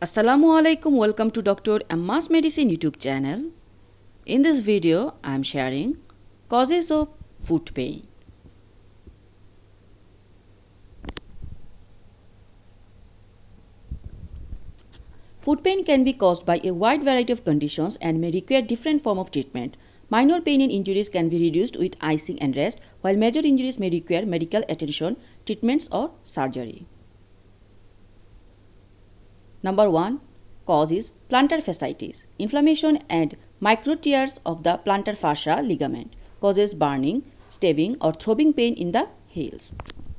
Assalamualaikum, welcome to Dr. Amma's Medicine YouTube channel. In this video, I am sharing causes of foot pain. Foot pain can be caused by a wide variety of conditions and may require different form of treatment. Minor pain and injuries can be reduced with icing and rest, while major injuries may require medical attention, treatments or surgery. Number 1. Cause is plantar fasciitis. Inflammation and micro tears of the plantar fascia ligament causes burning, stabbing or throbbing pain in the heels.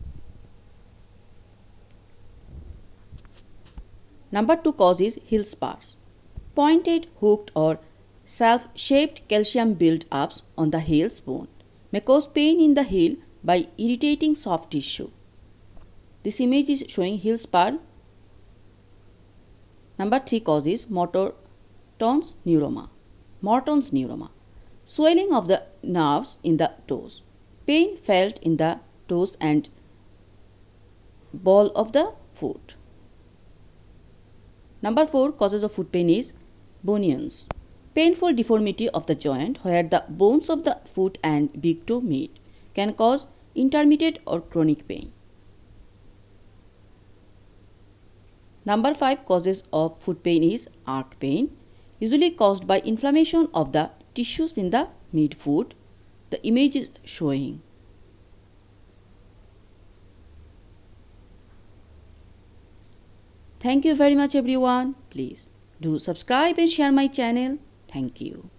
Number 2 cause is heel spurs. Pointed, hooked or self-shaped calcium build-ups on the heel's bone may cause pain in the heel by irritating soft tissue. This image is showing heel spur. Number 3 cause is Morton's neuroma. Morton's neuroma. Swelling of the nerves in the toes. Pain felt in the toes and ball of the foot. Number 4 causes of foot pain is bunions. Painful deformity of the joint where the bones of the foot and big toe meet can cause intermittent or chronic pain. Number 5 causes of foot pain is arch pain, usually caused by inflammation of the tissues in the midfoot. The image is showing. Thank you very much everyone. Please do subscribe and share my channel. Thank you.